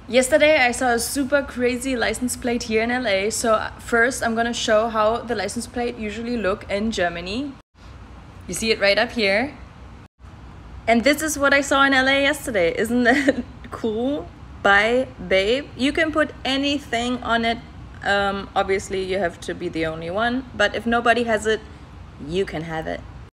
Yesterday I saw a super crazy license plate here in LA, so first I'm gonna show how the license plate usually look in Germany. You see it right up here. And this is what I saw in LA yesterday. Isn't that cool? By Babe. You can put anything on it. Obviously you have to be the only one, but if nobody has it, you can have it.